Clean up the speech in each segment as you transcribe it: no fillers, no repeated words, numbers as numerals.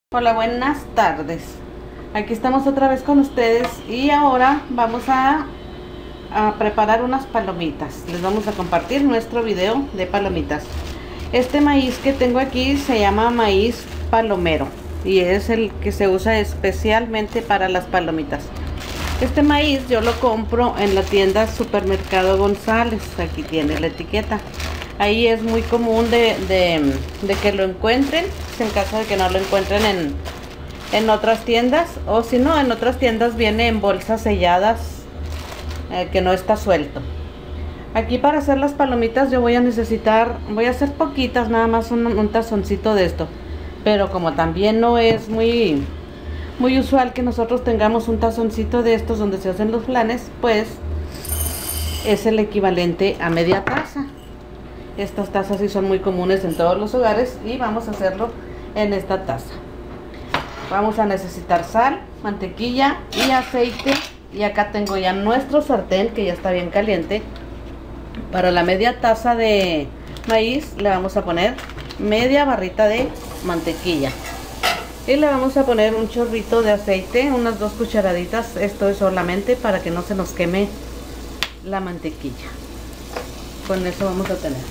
Hola, buenas tardes. Aquí estamos otra vez con ustedes y ahora vamos a preparar unas palomitas. Les vamos a compartir nuestro video de palomitas. Este maíz que tengo aquí se llama maíz palomero y es el que se usa especialmente para las palomitas. Este maíz yo lo compro en la tienda Supermercado González. Aquí tiene la etiqueta. Ahí es muy común de que lo encuentren, en caso de que no lo encuentren en otras tiendas, o si no, en otras tiendas viene en bolsas selladas, que no está suelto. Aquí para hacer las palomitas yo voy a necesitar, voy a hacer poquitas, nada más un tazoncito de esto, pero como también no es muy usual que nosotros tengamos un tazoncito de estos donde se hacen los flanes, pues es el equivalente a media taza. Estas tazas sí son muy comunes en todos los hogares y vamos a hacerlo en esta taza. Vamos a necesitar sal, mantequilla y aceite. Y acá tengo ya nuestro sartén que ya está bien caliente. Para la media taza de maíz le vamos a poner media barrita de mantequilla. Y le vamos a poner un chorrito de aceite, unas 2 cucharaditas. Esto es solamente para que no se nos queme la mantequilla. Con eso vamos a tener.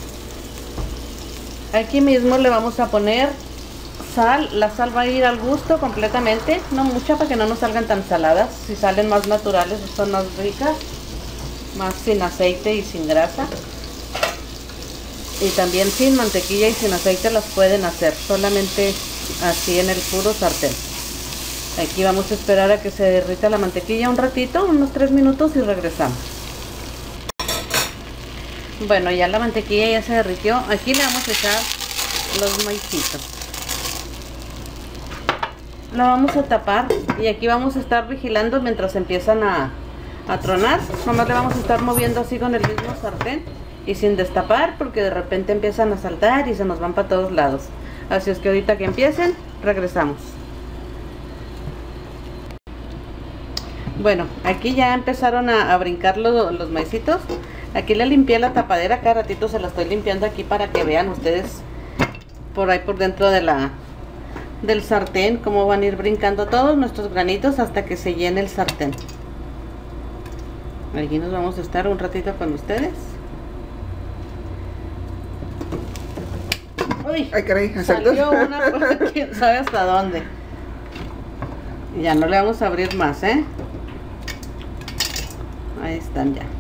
Aquí mismo le vamos a poner sal. La sal va a ir al gusto completamente, no mucha para que no nos salgan tan saladas. Si salen más naturales son más ricas, más sin aceite y sin grasa. Y también sin mantequilla y sin aceite las pueden hacer, solamente así en el puro sartén. Aquí vamos a esperar a que se derrita la mantequilla un ratito, unos 3 minutos y regresamos. Bueno, ya la mantequilla ya se derritió. Aquí le vamos a echar los maicitos. Lo vamos a tapar y aquí vamos a estar vigilando mientras empiezan a tronar. Nomás le vamos a estar moviendo así con el mismo sartén y sin destapar, porque de repente empiezan a saltar y se nos van para todos lados. Así es que ahorita que empiecen, regresamos. Bueno, aquí ya empezaron a brincar los maicitos. Aquí le limpié la tapadera, cada ratito se la estoy limpiando aquí para que vean ustedes por ahí por dentro de del sartén cómo van a ir brincando todos nuestros granitos hasta que se llene el sartén. Aquí nos vamos a estar un ratito con ustedes. Uy, ay caray, salió una por quién sabe hasta dónde. Ya no le vamos a abrir más, Ahí están ya.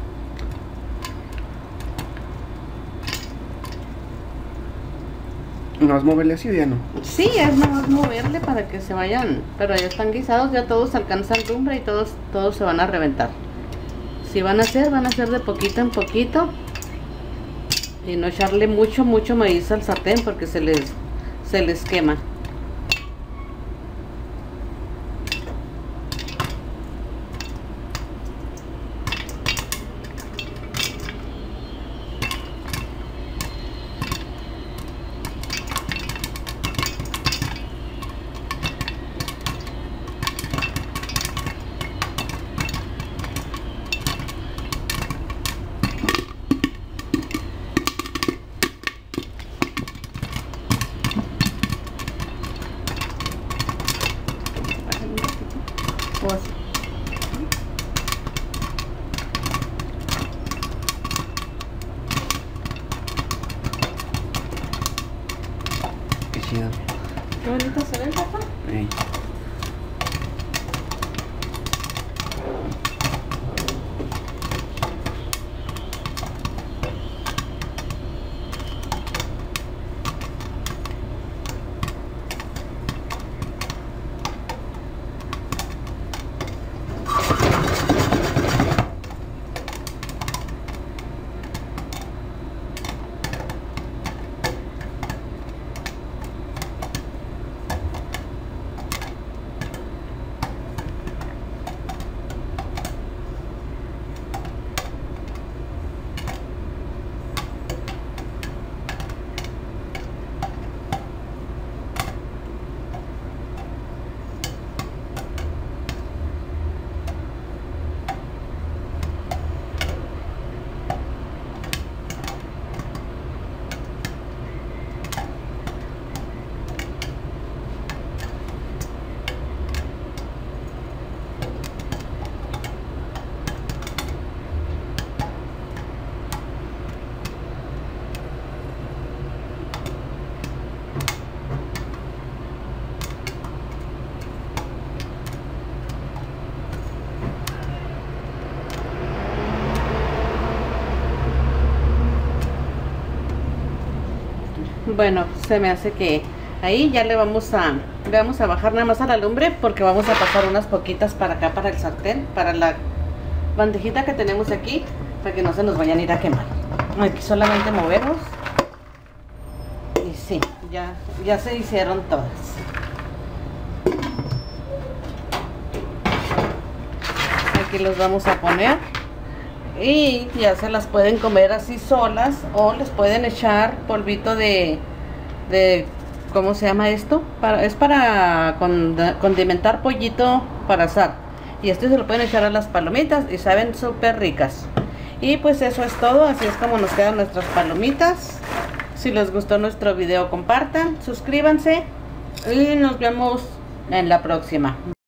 ¿No vas a moverle así o ya no? Sí, es mejor moverle para que se vayan, pero ya están guisados, ya todos alcanzan lumbre y todos se van a reventar. Si van a hacer de poquito en poquito y no echarle mucho maíz al sartén porque se les quema. Pues, Qué chido. qué bonito se ve, papá. Ey. Bueno, se me hace que ahí ya le vamos a bajar nada más a la lumbre, porque vamos a pasar unas poquitas para acá, para el sartén, para la bandejita que tenemos aquí, para que no se nos vayan a ir a quemar. Aquí solamente movemos y sí, ya se hicieron todas. Aquí los vamos a poner y ya se las pueden comer así solas, o les pueden echar polvito de ¿cómo se llama esto? Es para condimentar pollito para asar. Y esto se lo pueden echar a las palomitas y saben súper ricas. Y pues eso es todo, así es como nos quedan nuestras palomitas. Si les gustó nuestro video, compartan, suscríbanse y nos vemos en la próxima.